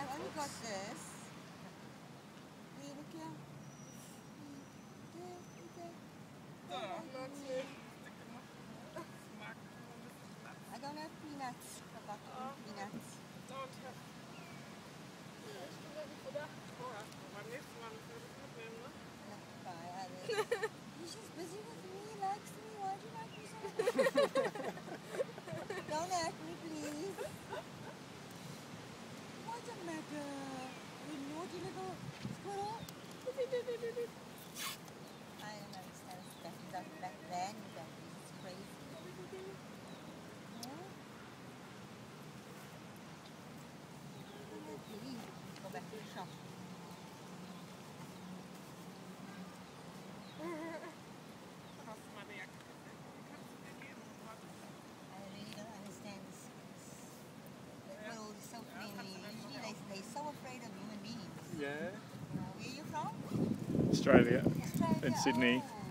I've only got this. Hey, look here. I don't have peanuts. Forgot to eat peanuts. Don't have. Beim nächsten Mal müssen wir das mitnehmen, ne? He's just busy with me, he likes me. Why do you like me so much? Don't hurt me, please. What's the matter? You naughty little squirrel. I don't understand stuff. He's like back then. He's like, this is crazy. Yeah? Please, go back to the shop. They're so afraid of human beings. Yeah. Where are you from? Australia. Australia. In Sydney. Oh.